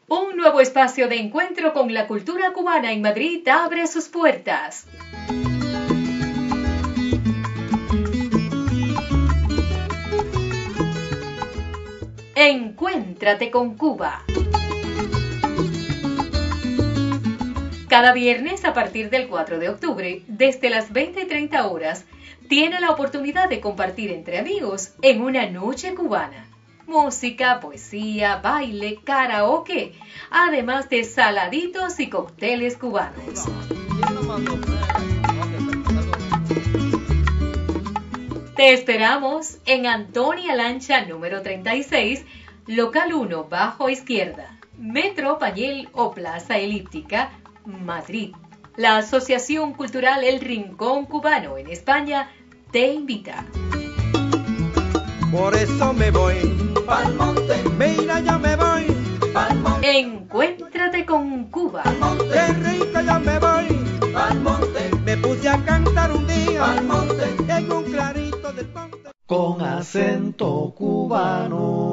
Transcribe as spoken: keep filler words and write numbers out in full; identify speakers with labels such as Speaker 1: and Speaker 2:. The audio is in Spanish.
Speaker 1: Un nuevo espacio de encuentro con la cultura cubana en Madrid abre sus puertas. Encuéntrate con Cuba. Cada viernes a partir del cuatro de octubre, desde las veinte y treinta horas, tiene la oportunidad de compartir entre amigos en una noche cubana. Música, poesía, baile, karaoke, además de saladitos y cócteles cubanos. Te esperamos en Antonia Lancha número treinta y seis, local uno, bajo izquierda, Metro Pañel o Plaza Elíptica, Madrid. La Asociación Cultural El Rincón Cubano en España te invita.
Speaker 2: Por eso me voy pa'l monte, mira yo me voy pa'l monte.
Speaker 1: Encuéntrate con Cuba.
Speaker 2: Pa'l monte, qué rico yo me voy pa'l monte. Me puse a cantar un día pa'l monte, en un clarito del monte.
Speaker 3: Con acento cubano.